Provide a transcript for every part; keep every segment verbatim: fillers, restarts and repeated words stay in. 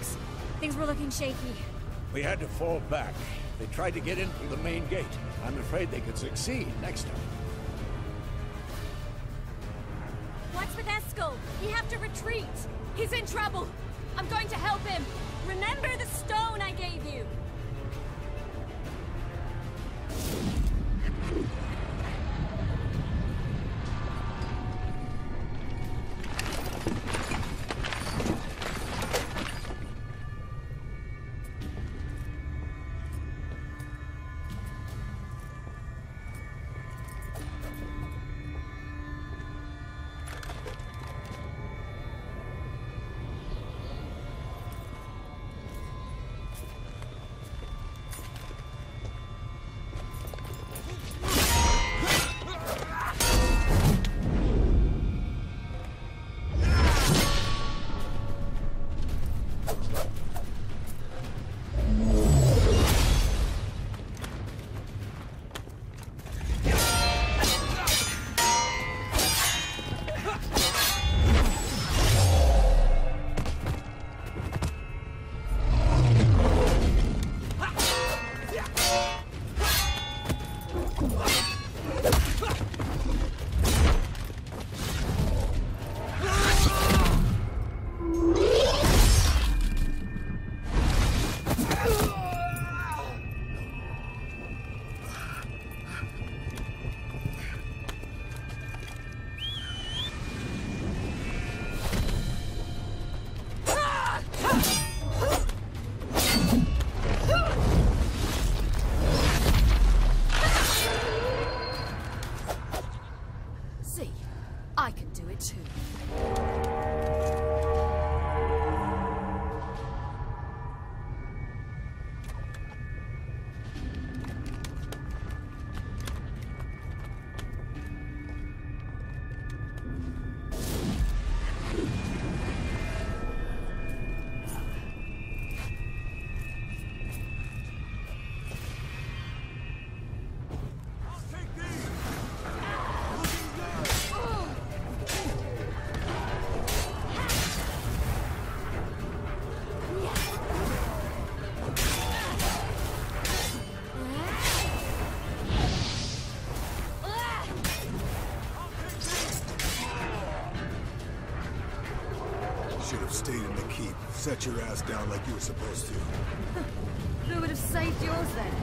dogs. Things were looking shaky. We had to fall back. They tried to get in through the main gate. I'm afraid they could succeed next time. What's with Eskel? We have to retreat. He's in trouble. I'm going to help him. Remember the stone I gave you. I can do it too. Should have stayed in the keep. Set your ass down like you were supposed to. Who would have saved yours then?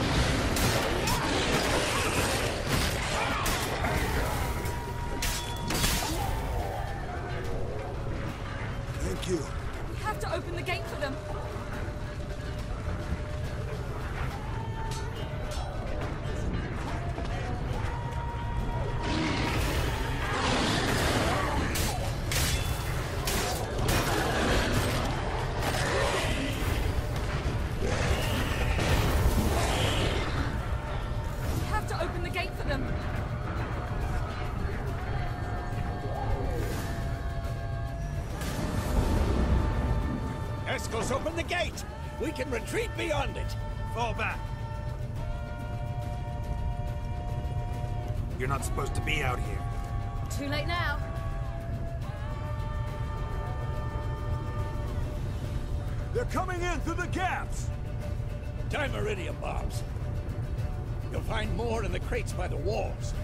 Thank you. We have to open the gate for them. Eskel's open the gate! We can retreat beyond it! Fall back. You're not supposed to be out here. Too late now. They're coming in through the gaps! Time Iridium bombs. You'll find more in the crates by the walls.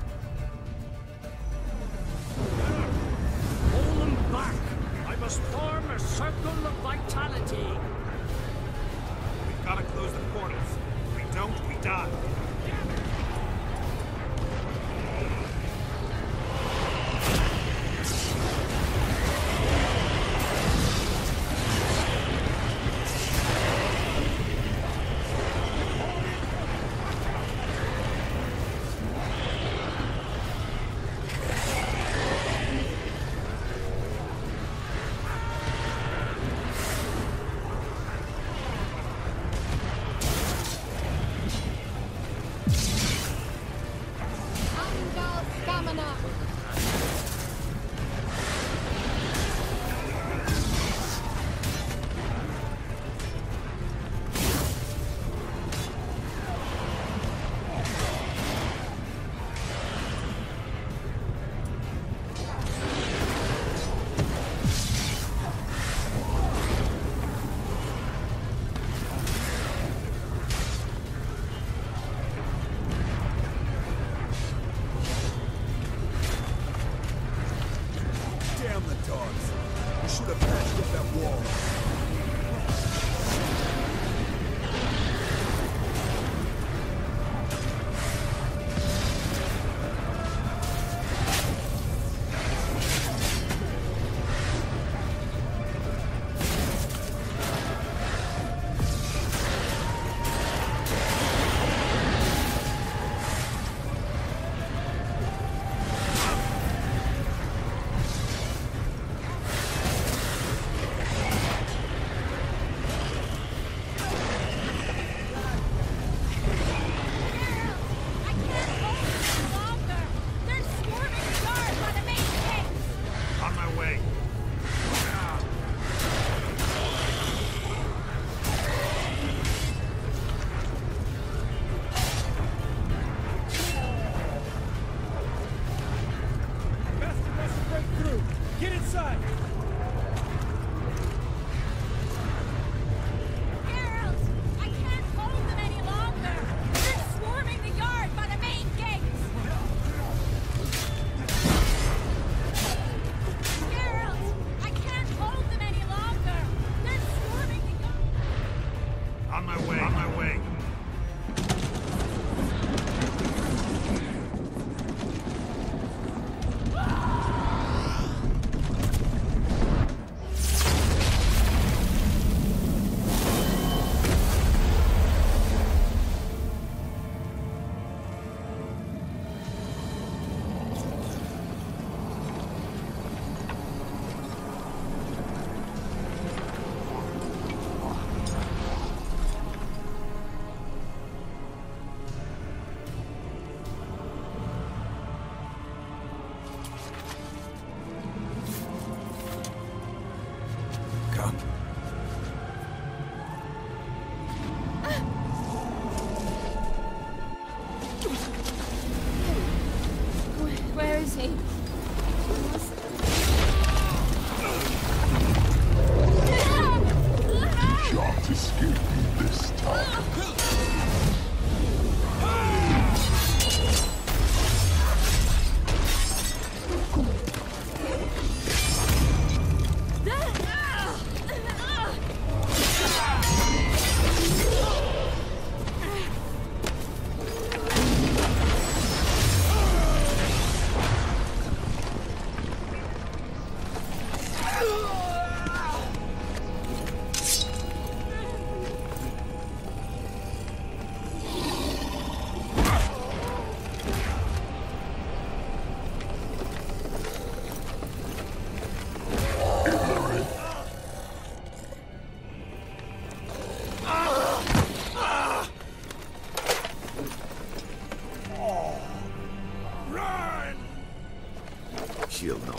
Hold them back! I must form a circle of vitality. We've got to close the portals. If we don't, we die.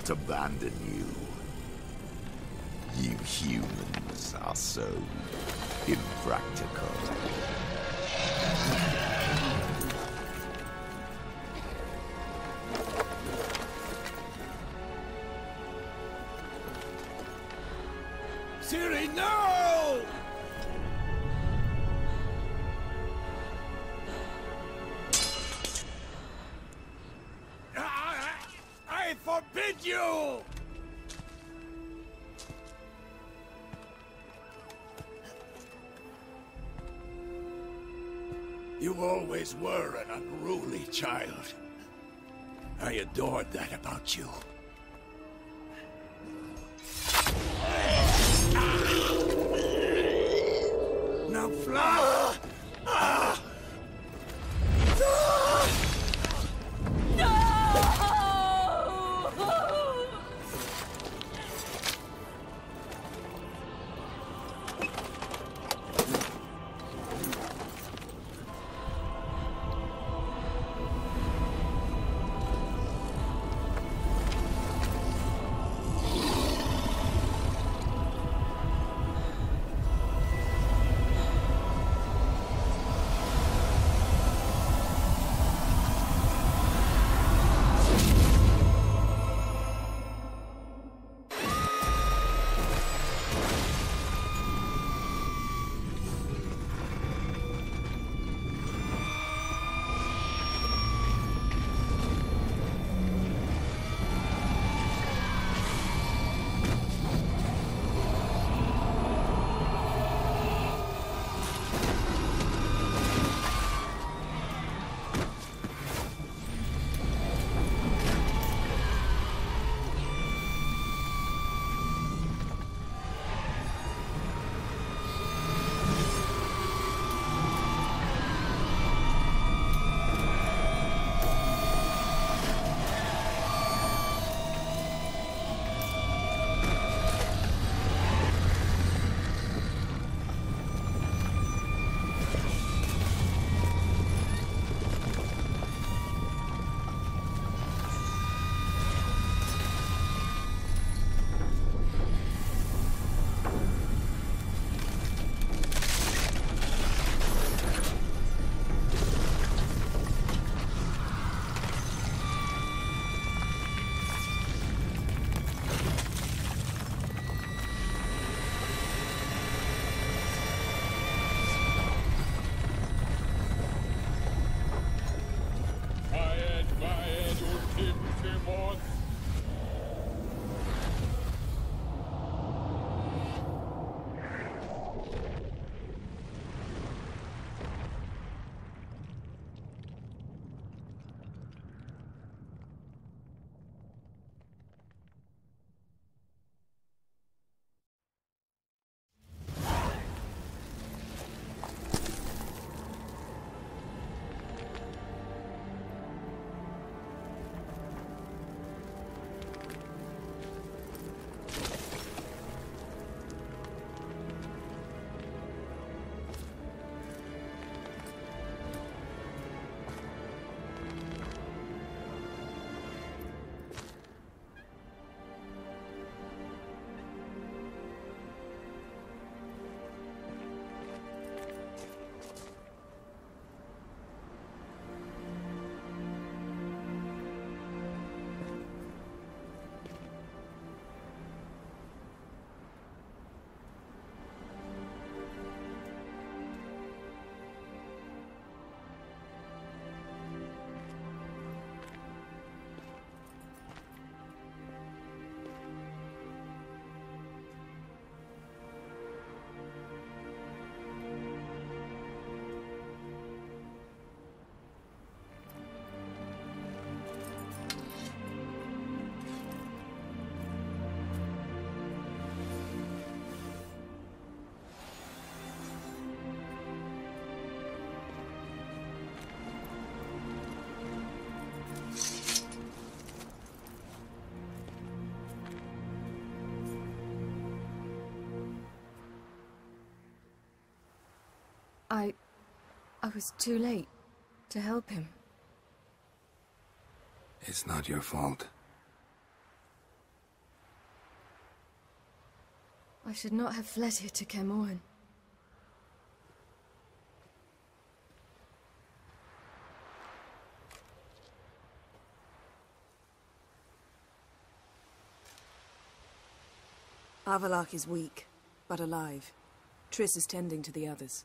not abandon you. You humans are so impractical. Ciri, no! I, I forbid you! You always were an unruly child. I adored that about you. Now fly! Ah! I... I was too late to help him. It's not your fault. I should not have fled here to Kaer Morhen. Avallac'h is weak, but alive. Triss is tending to the others.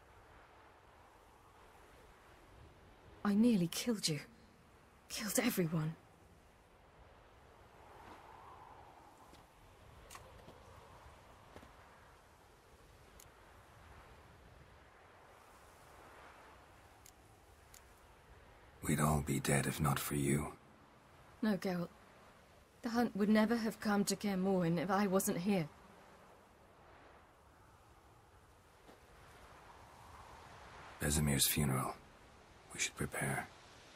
I nearly killed you. Killed everyone. We'd all be dead if not for you. No, Geralt. The hunt would never have come to Kaer Morhen if I wasn't here. Vesemir's funeral. We should prepare.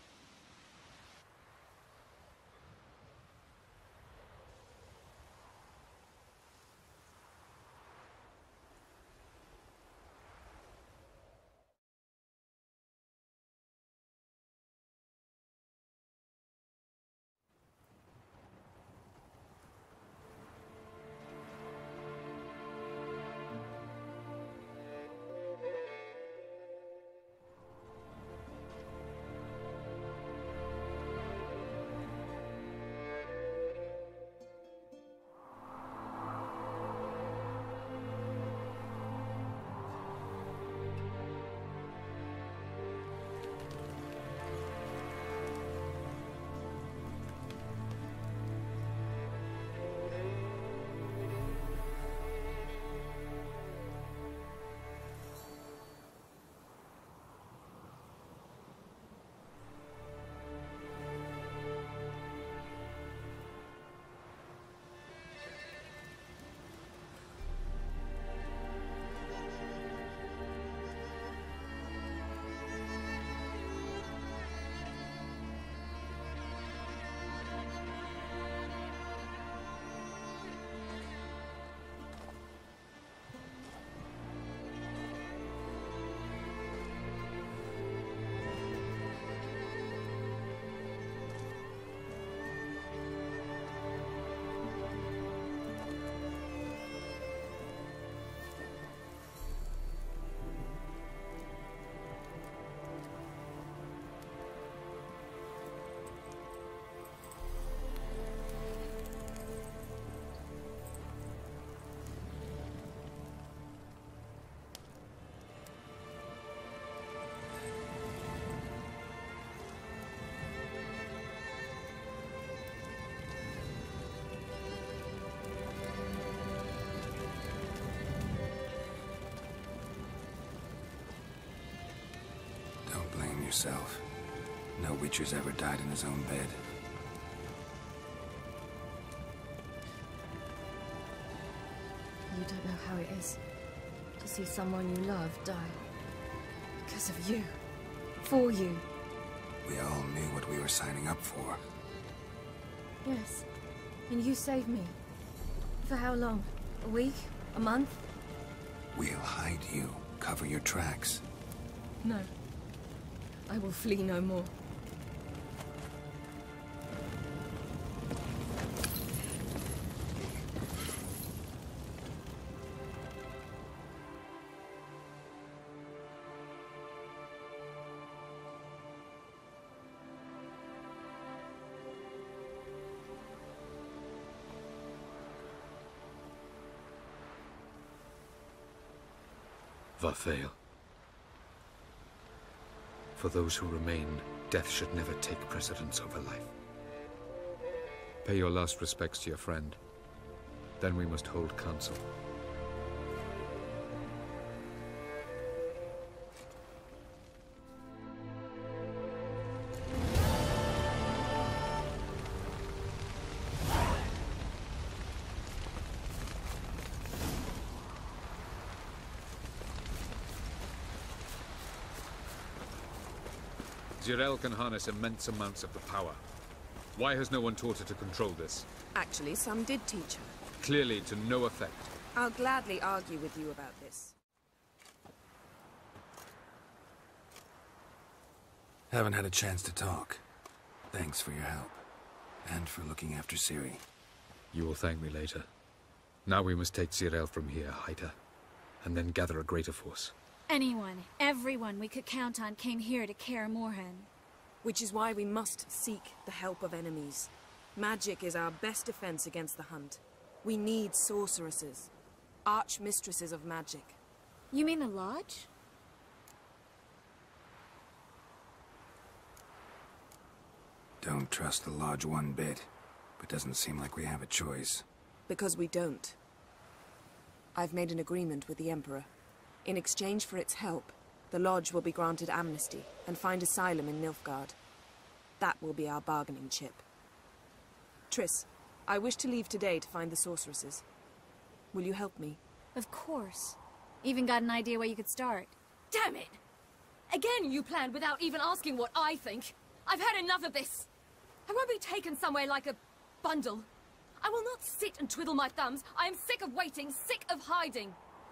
Yourself. No Witcher's ever died in his own bed. You don't know how it is to see someone you love die. Because of you. For you. We all knew what we were signing up for. Yes. And you saved me. For how long? A week? A month? We'll hide you. Cover your tracks. No. I will flee no more. Varthael. For those who remain, death should never take precedence over life. Pay your last respects to your friend. Then we must hold council. Zyrel can harness immense amounts of the power. Why has no one taught her to control this? Actually, some did teach her. Clearly to no effect. I'll gladly argue with you about this. Haven't had a chance to talk. Thanks for your help. And for looking after Ciri. You will thank me later. Now we must take Zirael from here, Haida, and then gather a greater force. Anyone, everyone we could count on came here to Kaer Morhen. Which is why we must seek the help of enemies. Magic is our best defense against the Hunt. We need sorceresses. Archmistresses of magic. You mean the Lodge? Don't trust the Lodge one bit, but doesn't seem like we have a choice. Because we don't. I've made an agreement with the Emperor. In exchange for its help, the Lodge will be granted amnesty and find asylum in Nilfgaard. That will be our bargaining chip. Triss, I wish to leave today to find the sorceresses. Will you help me? Of course. Even got an idea where you could start. Damn it! Again you planned without even asking what I think. I've had enough of this. I won't be taken somewhere like a bundle. I will not sit and twiddle my thumbs. I am sick of waiting, sick of hiding.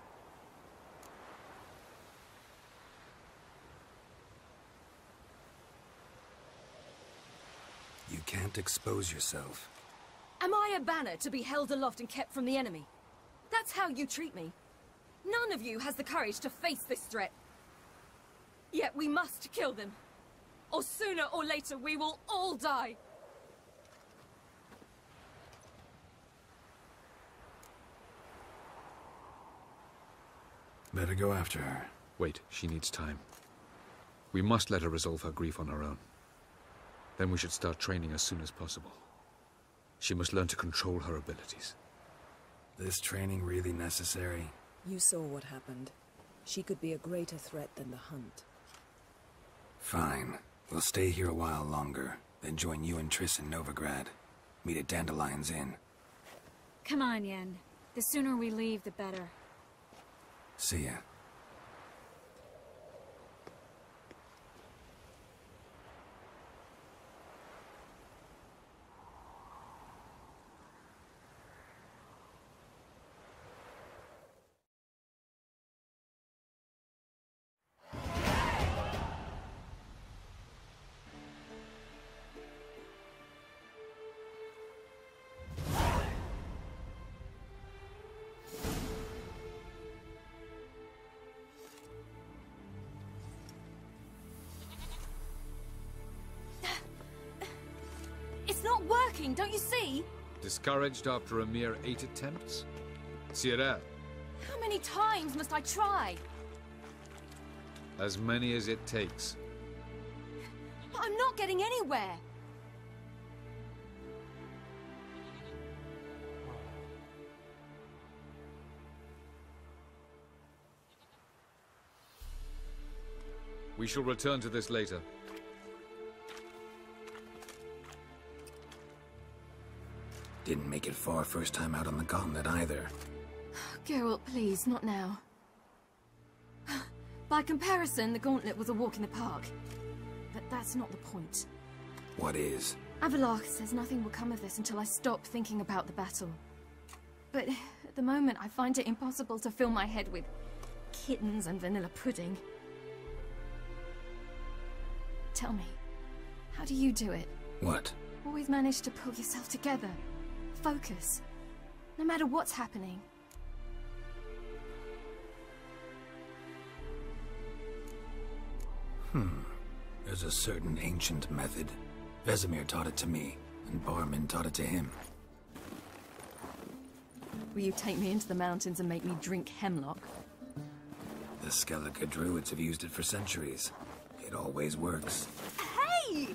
You can't expose yourself. Am I a banner to be held aloft and kept from the enemy? That's how you treat me. None of you has the courage to face this threat. Yet we must kill them. Or sooner or later we will all die. Better go after her. Wait, she needs time. We must let her resolve her grief on her own. Then we should start training as soon as possible. She must learn to control her abilities. This training really necessary? You saw what happened. She could be a greater threat than the Hunt. Fine. We'll stay here a while longer, then join you and Triss in Novigrad. Meet at Dandelion's Inn. Come on, Yen. The sooner we leave, the better. See ya. It's not working, don't you see? Discouraged after a mere eight attempts? Zirael, How many times must I try? as many as it takes. But I'm not getting anywhere. We shall return to this later. Didn't make it far first time out on the gauntlet either. Geralt, please, not now. By comparison, the gauntlet was a walk in the park. But that's not the point. What is? Avallac'h says nothing will come of this until I stop thinking about the battle. But at the moment, I find it impossible to fill my head with kittens and vanilla pudding. Tell me, how do you do it? What? Always manage to pull yourself together. Focus. No matter what's happening. Hmm. There's a certain ancient method. Vesemir taught it to me, and Barman taught it to him. Will you take me into the mountains and make me drink hemlock? The Skellige druids have used it for centuries. It always works. Hey!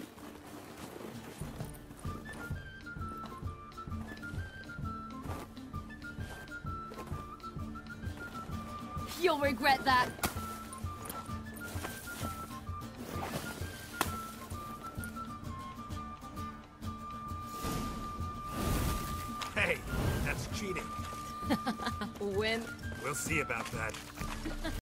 You'll regret that. Hey, that's cheating. Wimp. We'll see about that.